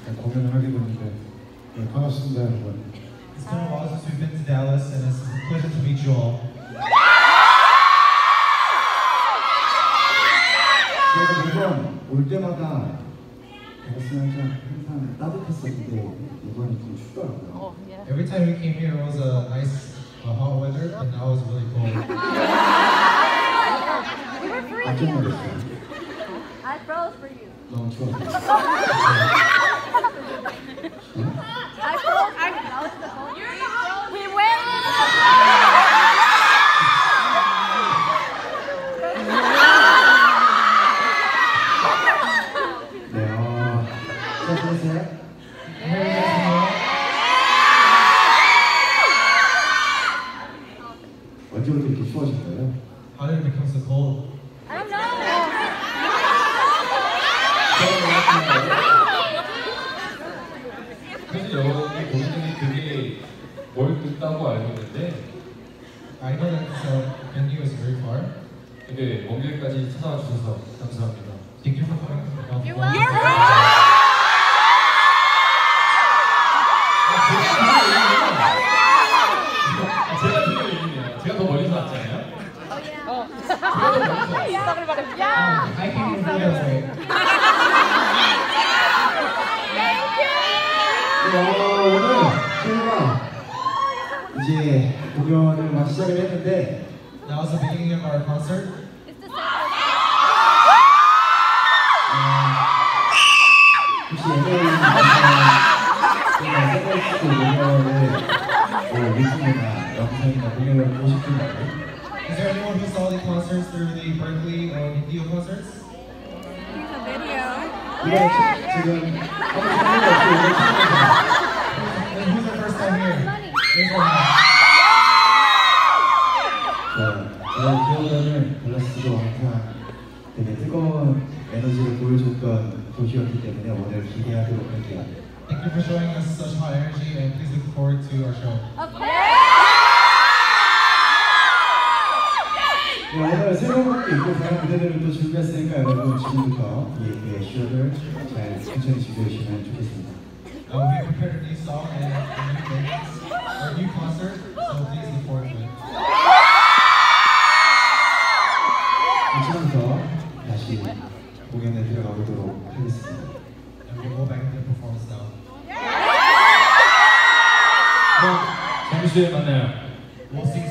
공연을 하게 됐는데 반갑습니다, 여러분. It's been a while since we've been to Dallas, and it's a pleasure to meet you all. 제가 매번 올 때마다 달스는 항상 따뜻했었는데 이번에 좀 춥더라고요. Every time we came here, it was a nice, hot weather, and now it's really cold. 깜짝 놀랐어요. I froze for you. 너무 추워서. I froze. That was the whole thing. We went. 네, 잘 지내세요? 언제부터 이렇게 추워진 거예요? How did it become so cold? I don't know. 사실 여기 본인이 되게 멀었다고 알고 있는데 I know that this venue is very far. 되게 먼 길까지 찾아와 주셔서 감사합니다. Thank you for coming. You're welcome. 제가 드릴 얘기네요. 제가 더 멀리서 왔지 않아요? I came from Korea, right? 오늘 저희가 이제 공연을 막 시작을 했는데 That was the beginning of our concert. 혹시 MA의 공연을 유튜브나 영상이나 공연을 보실 분 있나요? Is there anyone who saw the concerts through the Berkeley or Indio concerts? 이번에 지금 아무 상관이 없이 And who's the first time here? Raise your hand. 오늘 기억나는 블라스도 항상 되게 뜨거운 에너지를 보여줬던 도시였기 때문에 오늘 기대하도록 할게요. Thank you for showing us such high energy, and please look forward to our show. 오늘 새로운 곡도 있고 다른 무대들을 또 준비했으니까 여러분 지금부터 이 쇼를 잘 천천히 즐겨주시면 좋겠습니다. We have prepared a new song and a new dance, a new concert, so please look forward to it. 지금부터 다시 공연에 들어가 보도록 하겠습니다. And we'll go back into the performance now. 그럼 잠시 후에 만나요. We'll see